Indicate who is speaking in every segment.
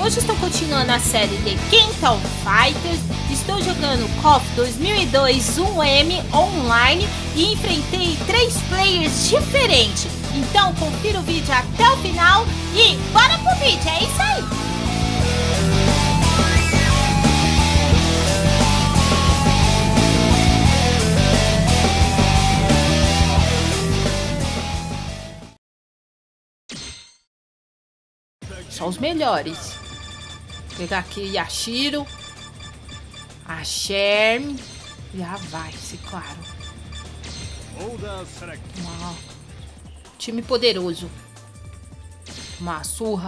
Speaker 1: Hoje estou continuando a série de Kenton Fighters. Estou jogando KOF 2002 1M online e enfrentei 3 players diferentes. Então confira o vídeo até o final e bora pro vídeo, é isso aí! Só os melhores. Vou pegar aqui Yashiro, a Sherm e a Vice, claro. Time poderoso. Uma surra.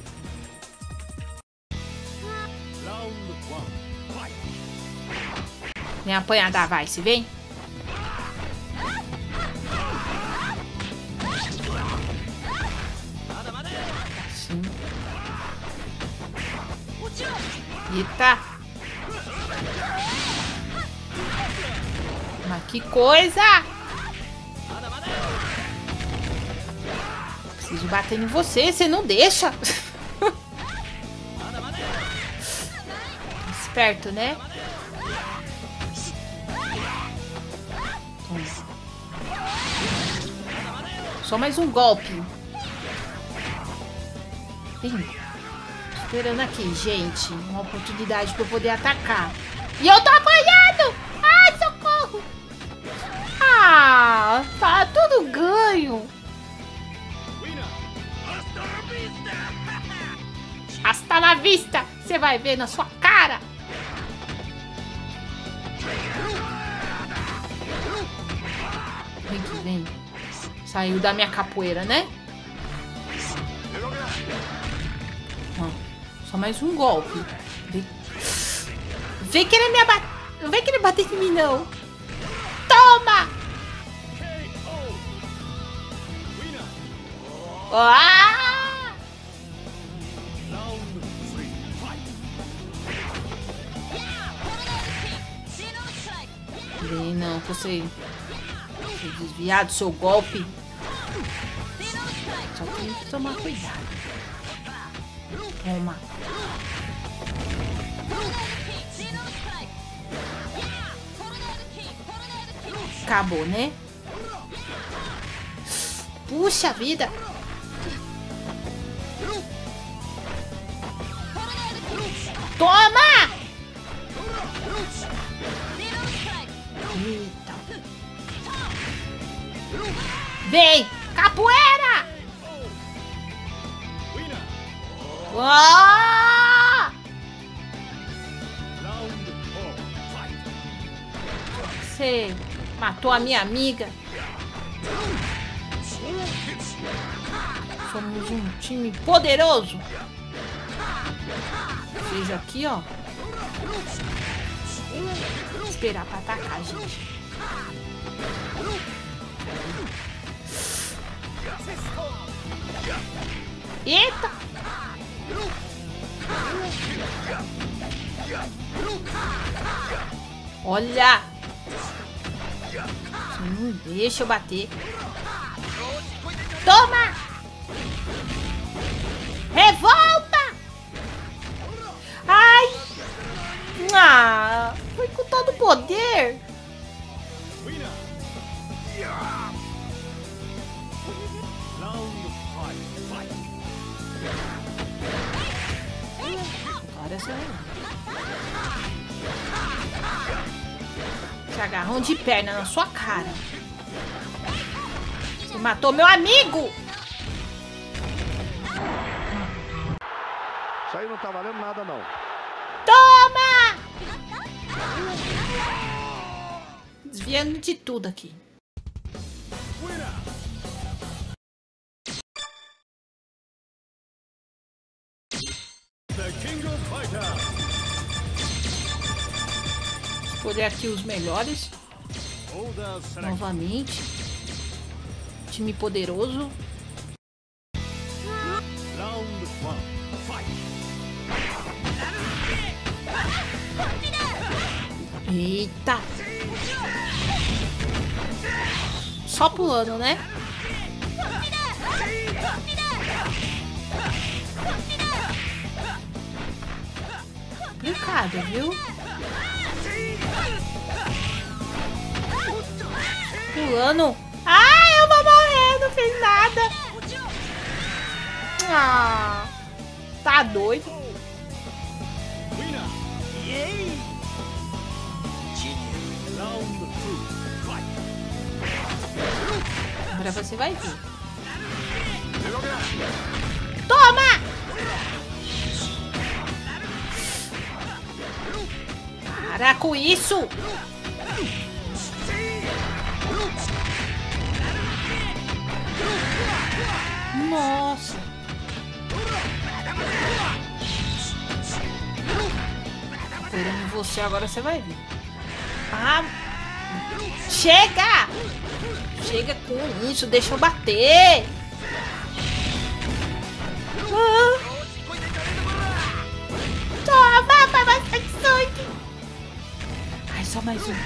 Speaker 1: Vem apanhar da Vice, vem. Assim. Eita. Mas que coisa! Preciso bater em você, você não deixa. Esperto, né? Toma. Só mais um golpe. Vem. Esperando aqui, gente. Uma oportunidade para eu poder atacar. E eu tô apanhando! Ai, socorro! Ah, tá tudo ganho. Hasta na vista! Você vai ver na sua cara! Vem que vem. Saiu da minha capoeira, né? Só mais um golpe. Vem querer me abater. Não vem querer bater em mim, não. Toma! Ah! Vem, não, você desviar do seu golpe. Só tem que tomar cuidado. Toma. Acabou, né? Puxa vida. Toma! Eita. Vem, capoeira! Ah! Você matou a minha amiga. Somos um time poderoso. Veja aqui, ó. Vou esperar pra atacar, gente. Eita! Olha! Você não deixa eu bater. Toma! Revolta! Ai! Ah! Foi com todo o poder! Agora essa esse agarrão de perna na sua cara. Você matou meu amigo!
Speaker 2: Isso aí não tá valendo nada, não.
Speaker 1: Toma! Desviando de tudo aqui. Escolher aqui os melhores. Novamente. Time poderoso. Eita! Só pulando, né? complicado, viu? Pulando. Ah, eu vou morrer, não fiz nada. Ah, tá doido. Agora você vai ver. Toma! Para com isso! Nossa! Esperando você, agora você vai ver. Ah! Chega! Chega com isso, deixa eu bater! Ah. Toma, vai bastante sangue! Ai, só mais um.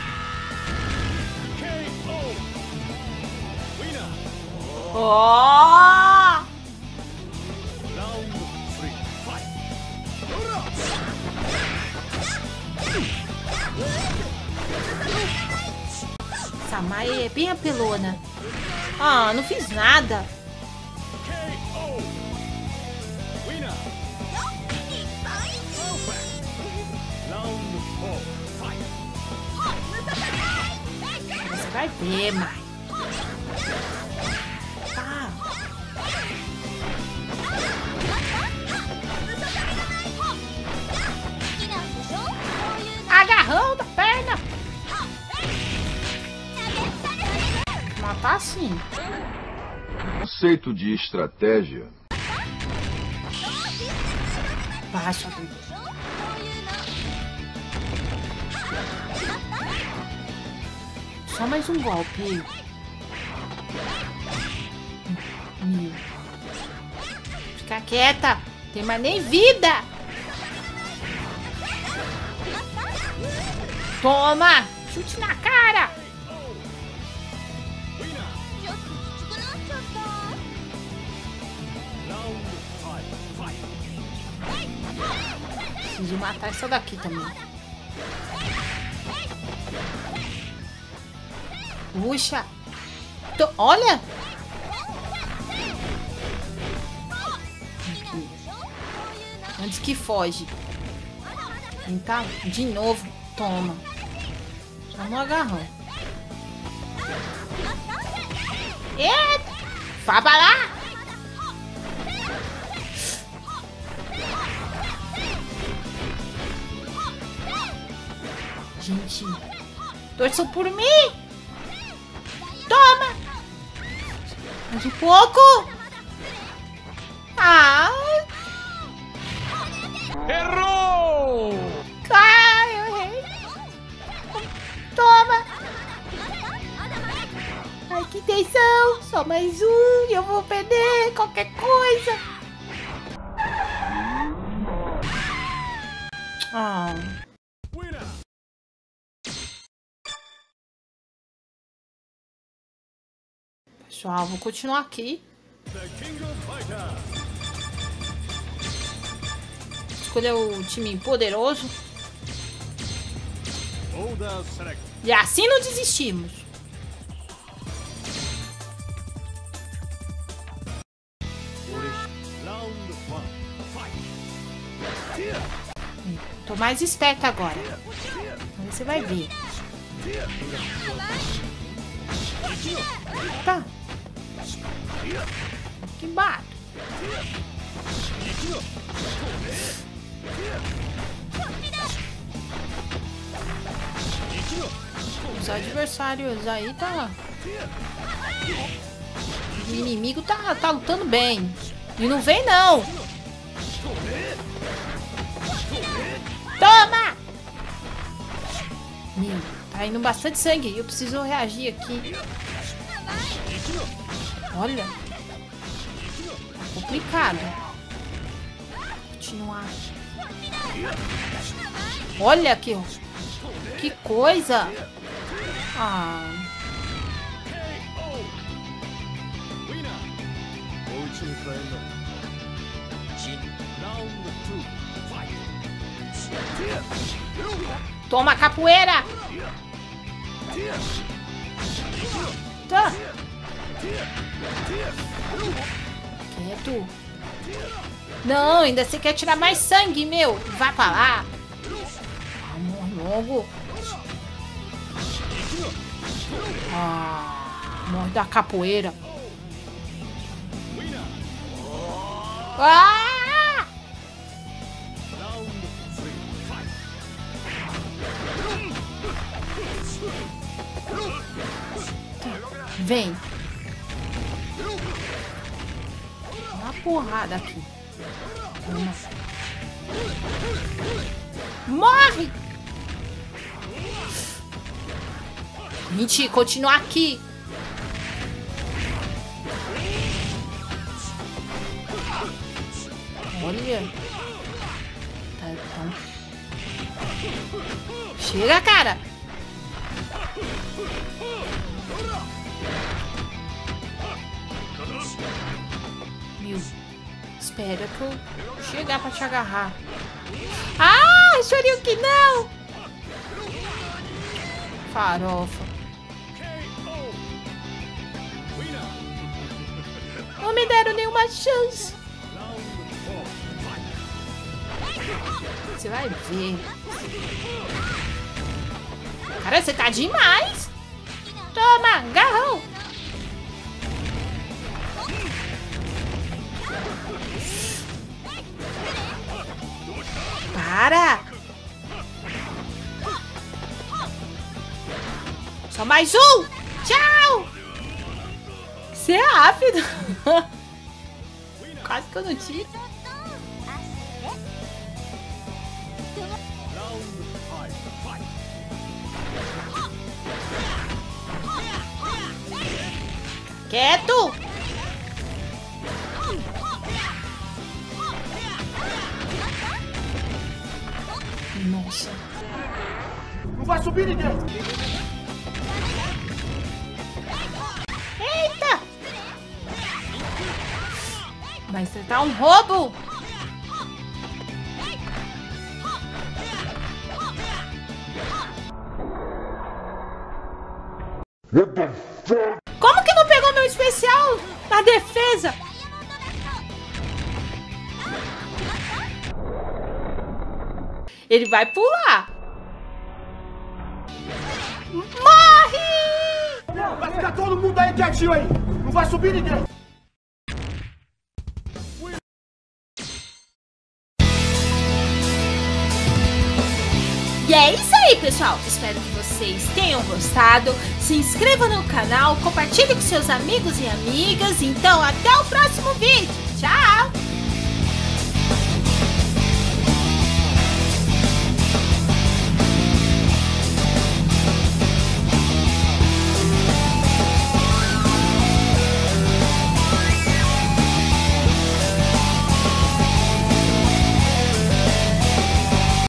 Speaker 1: Oh! Essa Mai é bem apelona. Ah, não fiz nada. Você vai ver, Mai. Tá. Agarrão da perna. Matar sim.
Speaker 2: Conceito de estratégia.
Speaker 1: Baixa, doido. Só mais um golpe. Meu. Fica quieta. Tem mais nem vida. Toma. Chute na cara. Preciso matar essa daqui também. Puxa. Olha. Aqui. Antes que foge. Tentar de novo. Toma. Só no agarrão. Eita. Faba lá. Gente, torçam por mim. Toma. Mais um pouco. Ah.
Speaker 3: Errou!
Speaker 1: Ai, eu errei. Toma. Ai, que tensão. Só mais um e eu vou perder qualquer coisa. Ah. Pessoal, vou continuar aqui. Escolher o time poderoso. E assim não desistimos. Tô mais esperto agora. Agora você vai ver. Tá. Que bato. Os adversários aí tá... O inimigo tá lutando bem. E não vem não. Toma! Meu, tá indo bastante sangue. Eu preciso reagir aqui. Olha. Tá complicado. Continuar. Olha aqui, ó. Que coisa. Ah. Toma, capoeira! Tá. Quieto. Não, ainda você quer tirar mais sangue, meu. Vai pra lá. Amor logo. Morre da capoeira. Ah! Vem. Uma porrada aqui. Morre! Mentira, continua aqui. Olha. Tá, então. Chega, cara. Meu, espera que eu chegar pra te agarrar. Ah, Shoryuken, não! Farofa. Não me deram nenhuma chance. Você vai ver. Cara, você tá demais. Toma, garrão. Para. Só mais um. Tchau. Você é rápido. Quase que eu não tiro. Quieto! Nossa.
Speaker 3: Não vai subir ninguém!
Speaker 1: Eita! Vai tentar um roubo! Como que não pegou meu especial na defesa? Ele vai pular. Morre!
Speaker 3: Vai ficar todo mundo aí quietinho aí! Não vai subir ninguém!
Speaker 1: E é isso aí, pessoal. Espero que vocês tenham gostado. Se inscreva no canal, compartilhe com seus amigos e amigas. Então, até o próximo vídeo. Tchau!